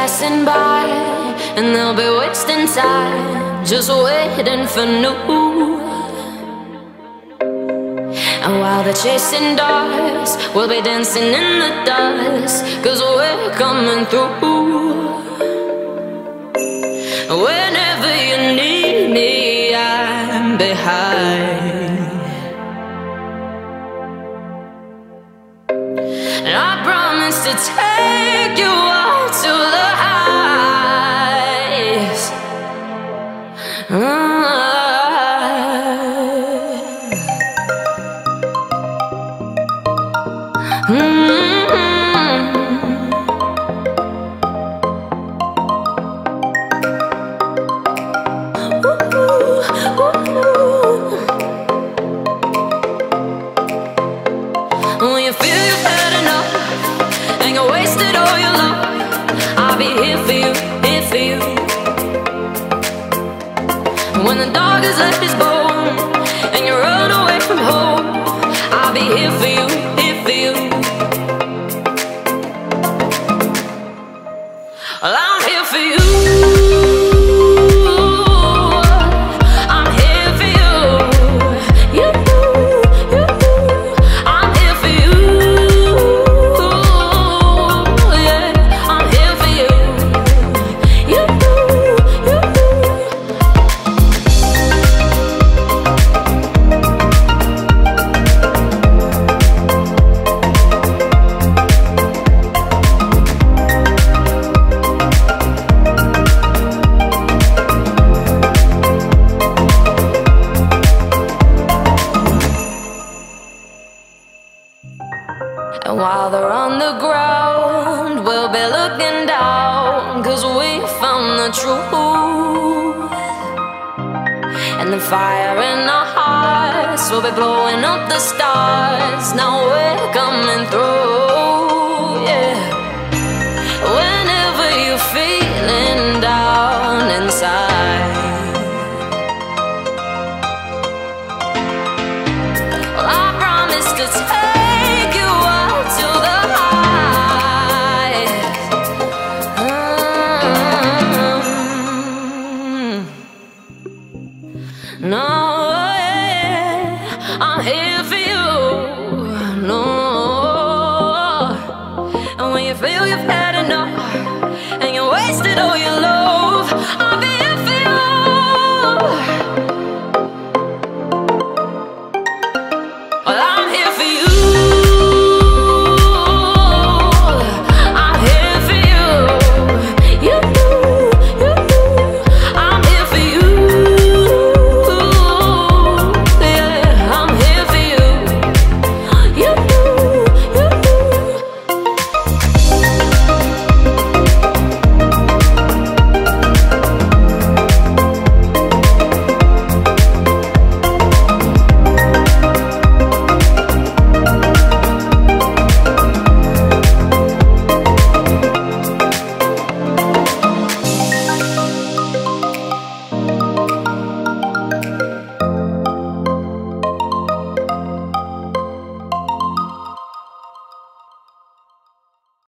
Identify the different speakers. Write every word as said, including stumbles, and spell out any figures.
Speaker 1: passing by, and they'll be wasting time, just waiting for new. And while they're chasing dogs, we'll be dancing in the dust, 'cause we're coming through. Whenever you need me, I'm behind. And I promise to take you all to the highs. uh. When you feel you've had enough and you wasted all your love, I'll be here for you, here for you. When the dog has left his bone and you run away from home, I'll be here for you, here for you. Well, I'm here for you. And while they're on the ground, we'll be looking down, 'cause we found the truth. And the fire in our hearts will be blowing up the stars,